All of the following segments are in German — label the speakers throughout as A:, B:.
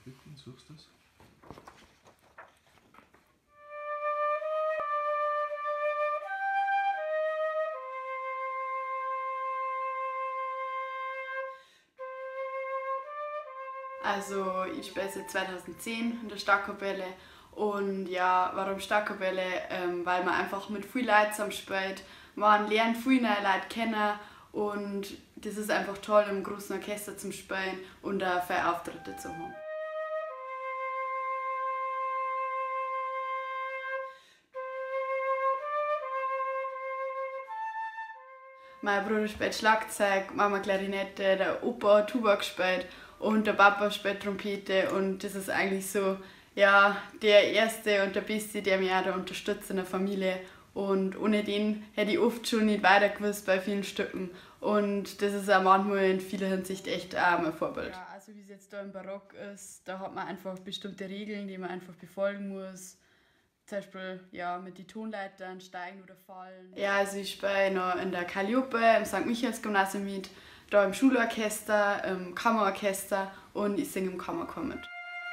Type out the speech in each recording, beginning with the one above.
A: Rücken, suchst du es?
B: Also ich spiele seit 2010 in der Stadtkapelle und ja, warum Stadtkapelle? Weil man einfach mit viel Leuten zusammen spielt, man lernt viele neue Leute kennen und das ist einfach toll im großen Orchester zum Spielen und auch viele Auftritte zu haben. Mein Bruder spielt Schlagzeug, Mama Klarinette, der Opa hat Tuba gespielt und der Papa spielt Trompete und das ist eigentlich so, ja, der Erste und der Beste, der mich auch da unterstützt in der Familie und ohne den hätte ich oft schon nicht weiter gewusst bei vielen Stücken und das ist auch manchmal in vieler Hinsicht echt auch mein Vorbild. Ja, also wie es jetzt da im Barock ist, da hat man einfach bestimmte Regeln, die man einfach befolgen muss. Zum Beispiel ja, mit den Tonleitern steigen oder fallen. Ja, also ich spiele noch in der Calliope, im St. Michaels-Gymnasium mit, da im Schulorchester, im Kammerorchester und ich singe im Kammerchor mit.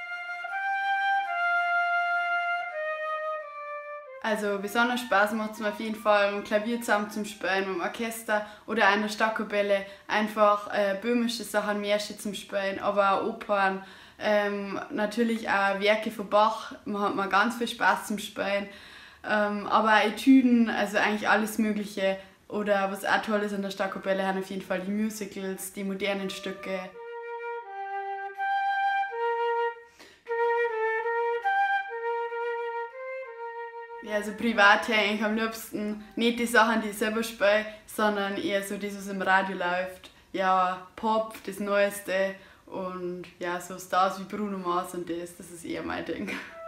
B: Also besonders Spaß macht es mir auf jeden Fall, im Klavier zusammen zum Spielen, im Orchester oder auch in der Stadtkapelle. Einfach böhmische Sachen, Märsche zum Spielen, aber auch Opern. Natürlich auch Werke von Bach, man hat mal ganz viel Spaß zum Spielen. Aber auch Etüden, also eigentlich alles Mögliche. Oder was auch toll ist in der Stadtkapelle, haben auf jeden Fall die Musicals, die modernen Stücke. Ja, also privat höre ich eigentlich am liebsten nicht die Sachen, die ich selber spiele, sondern eher so das, was im Radio läuft. Ja, Pop, das Neueste und ja, so Stars wie Bruno Mars und das ist eher mein Ding.